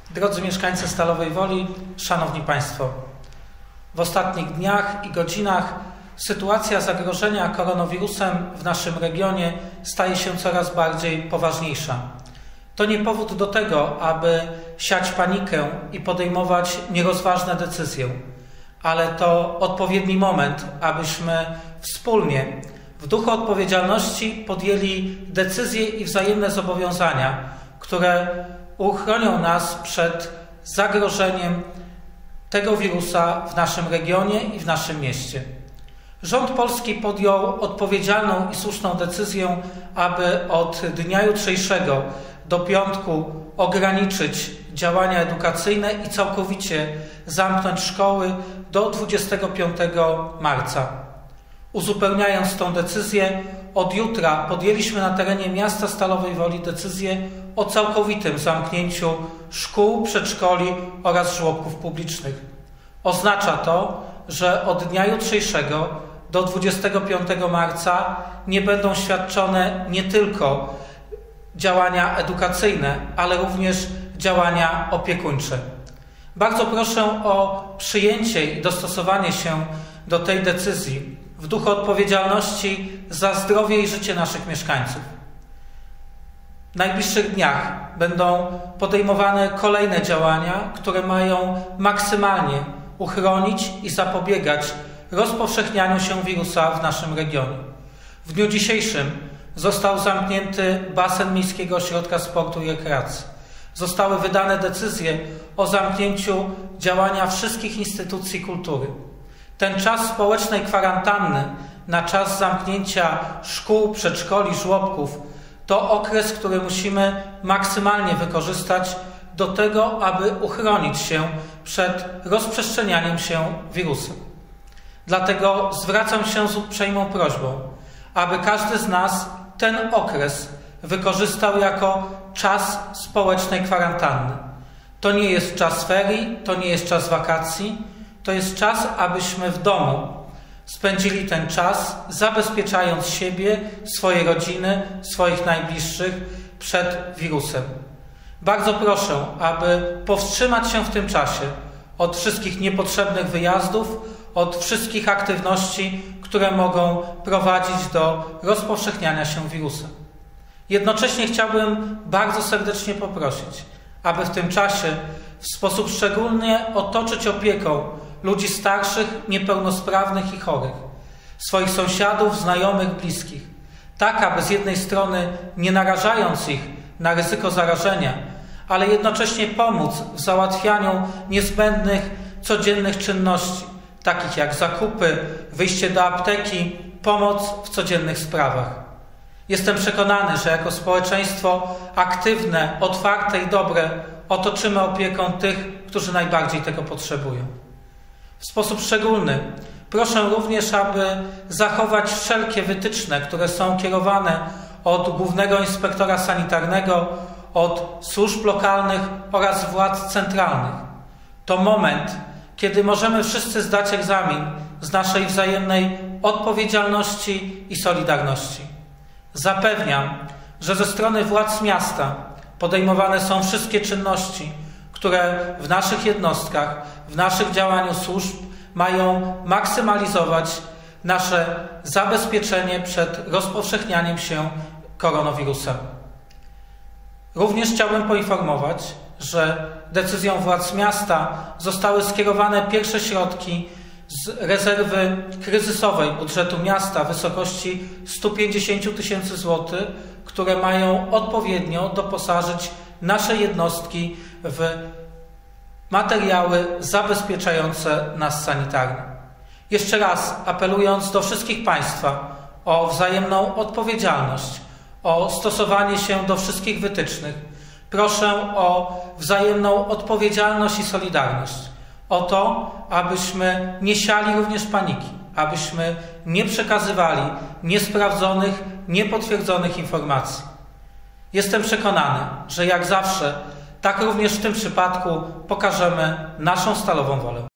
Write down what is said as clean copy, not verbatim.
Drodzy mieszkańcy Stalowej Woli, Szanowni Państwo, w ostatnich dniach i godzinach sytuacja zagrożenia koronawirusem w naszym regionie staje się coraz bardziej poważniejsza. To nie powód do tego, aby siać panikę i podejmować nierozważne decyzje, ale to odpowiedni moment, abyśmy wspólnie w duchu odpowiedzialności podjęli decyzje i wzajemne zobowiązania, które uchronią nas przed zagrożeniem tego wirusa w naszym regionie i w naszym mieście. Rząd polski podjął odpowiedzialną i słuszną decyzję, aby od dnia jutrzejszego do piątku ograniczyć działania edukacyjne i całkowicie zamknąć szkoły do 25 marca. Uzupełniając tą decyzję, od jutra podjęliśmy na terenie miasta Stalowej Woli decyzję o całkowitym zamknięciu szkół, przedszkoli oraz żłobków publicznych. Oznacza to, że od dnia jutrzejszego do 25 marca nie będą świadczone nie tylko działania edukacyjne, ale również działania opiekuńcze. Bardzo proszę o przyjęcie i dostosowanie się do tej decyzji w duchu odpowiedzialności za zdrowie i życie naszych mieszkańców. W najbliższych dniach będą podejmowane kolejne działania, które mają maksymalnie uchronić i zapobiegać rozpowszechnianiu się wirusa w naszym regionie. W dniu dzisiejszym został zamknięty basen Miejskiego Ośrodka Sportu i Rekreacji. Zostały wydane decyzje o zamknięciu działania wszystkich instytucji kultury. Ten czas społecznej kwarantanny na czas zamknięcia szkół, przedszkoli, żłobków to okres, który musimy maksymalnie wykorzystać do tego, aby uchronić się przed rozprzestrzenianiem się wirusem. Dlatego zwracam się z uprzejmą prośbą, aby każdy z nas ten okres wykorzystał jako czas społecznej kwarantanny. To nie jest czas ferii, to nie jest czas wakacji, to jest czas, abyśmy w domu spędzili ten czas, zabezpieczając siebie, swoje rodziny, swoich najbliższych przed wirusem. Bardzo proszę, aby powstrzymać się w tym czasie od wszystkich niepotrzebnych wyjazdów, od wszystkich aktywności, które mogą prowadzić do rozpowszechniania się wirusa. Jednocześnie chciałbym bardzo serdecznie poprosić, aby w tym czasie w sposób szczególny otoczyć opieką ludzi starszych, niepełnosprawnych i chorych, swoich sąsiadów, znajomych, bliskich, tak aby z jednej strony nie narażając ich na ryzyko zarażenia, ale jednocześnie pomóc w załatwianiu niezbędnych, codziennych czynności, takich jak zakupy, wyjście do apteki, pomoc w codziennych sprawach. Jestem przekonany, że jako społeczeństwo aktywne, otwarte i dobre otoczymy opieką tych, którzy najbardziej tego potrzebują. W sposób szczególny proszę również, aby zachować wszelkie wytyczne, które są kierowane od Głównego Inspektora Sanitarnego, od służb lokalnych oraz władz centralnych. To moment, kiedy możemy wszyscy zdać egzamin z naszej wzajemnej odpowiedzialności i solidarności. Zapewniam, że ze strony władz miasta podejmowane są wszystkie czynności, które w naszych jednostkach, w naszych działaniu służb mają maksymalizować nasze zabezpieczenie przed rozpowszechnianiem się koronawirusem. Również chciałbym poinformować, że decyzją władz miasta zostały skierowane pierwsze środki z rezerwy kryzysowej budżetu miasta w wysokości 150 000 złotych, które mają odpowiednio doposażyć nasze jednostki w materiały zabezpieczające nas sanitarnie. Jeszcze raz apelując do wszystkich Państwa o wzajemną odpowiedzialność, o stosowanie się do wszystkich wytycznych, proszę o wzajemną odpowiedzialność i solidarność, o to, abyśmy nie siali również paniki, abyśmy nie przekazywali niesprawdzonych, niepotwierdzonych informacji. Jestem przekonany, że jak zawsze, tak również w tym przypadku pokażemy naszą Stalową Wolę.